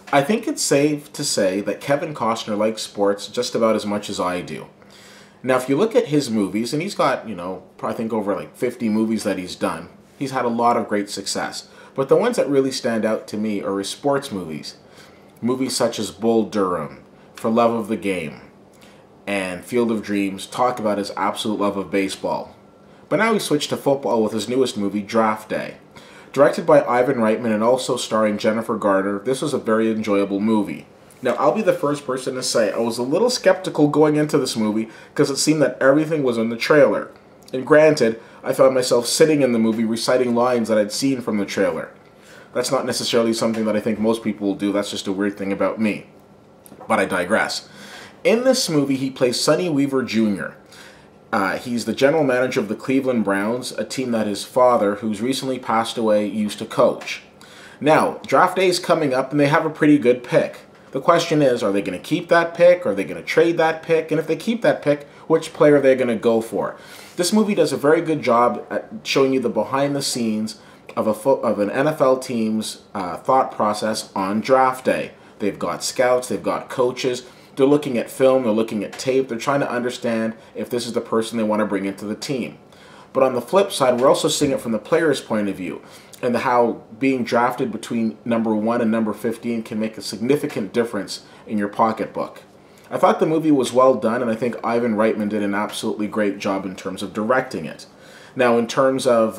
I think it's safe to say that Kevin Costner likes sports just about as much as I do. Now, if you look at his movies, and he's got, I think over like 50 movies that he's done, he's had a lot of great success. But the ones that really stand out to me are his sports movies. Movies such as Bull Durham, For Love of the Game, and Field of Dreams talk about his absolute love of baseball. But now he switched to football with his newest movie, Draft Day. Directed by Ivan Reitman and also starring Jennifer Garner, this was a very enjoyable movie. Now, I'll be the first person to say I was a little skeptical going into this movie because it seemed that everything was in the trailer. And granted, I found myself sitting in the movie reciting lines that I'd seen from the trailer. That's not necessarily something that I think most people will do, that's just a weird thing about me. But I digress. In this movie, he plays Sonny Weaver Jr. He's the general manager of the Cleveland Browns, a team that his father, who's recently passed away, used to coach. Now, draft day is coming up, and they have a pretty good pick. The question is, are they going to keep that pick? Are they going to trade that pick? And if they keep that pick, which player are they going to go for? This movie does a very good job at showing you the behind the scenes of an NFL team's thought process on draft day. They've got scouts, they've got coaches. They're looking at film, they're looking at tape, they're trying to understand if this is the person they want to bring into the team. But on the flip side, we're also seeing it from the player's point of view, and how being drafted between number 1 and number 15 can make a significant difference in your pocketbook. I thought the movie was well done, and I think Ivan Reitman did an absolutely great job in terms of directing it. Now, in terms of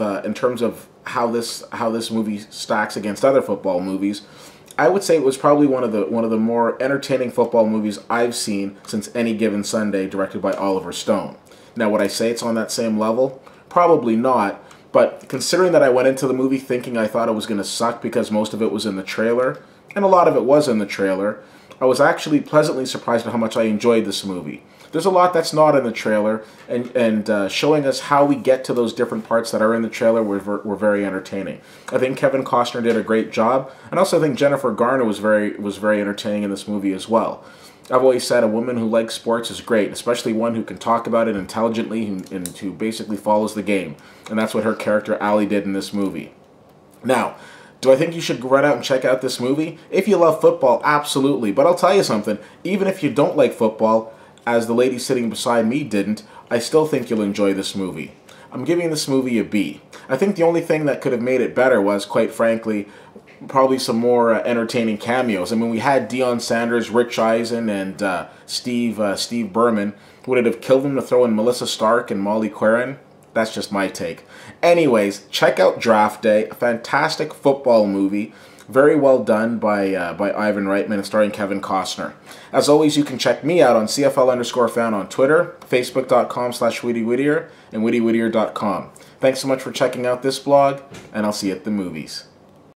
how this movie stacks against other football movies, I would say it was probably one of the more entertaining football movies I've seen since Any Given Sunday, directed by Oliver Stone. Now, would I say it's on that same level? Probably not, but considering that I went into the movie thinking I thought it was going to suck because most of it was in the trailer, and a lot of it was in the trailer, I was actually pleasantly surprised at how much I enjoyed this movie. There's a lot that's not in the trailer, and showing us how we get to those different parts that are in the trailer were very entertaining. I think Kevin Costner did a great job, and also I think Jennifer Garner was very entertaining in this movie as well. I've always said a woman who likes sports is great, especially one who can talk about it intelligently and who basically follows the game, and that's what her character Allie did in this movie. Now, do I think you should run out and check out this movie? If you love football, absolutely. But I'll tell you something, even if you don't like football, as the lady sitting beside me didn't, I still think you'll enjoy this movie. I'm giving this movie a B. I think the only thing that could have made it better was, quite frankly, probably some more entertaining cameos. I mean, we had Deion Sanders, Rich Eisen, and Steve Berman. Would it have killed them to throw in Melissa Stark and Molly Querin? That's just my take. Anyways, check out Draft Day, a fantastic football movie. Very well done by Ivan Reitman and starring Kevin Costner. As always, you can check me out on CFL_fan on Twitter, Facebook.com/WhittyWhittier, and WhittyWhittier.com. Thanks so much for checking out this blog, and I'll see you at the movies.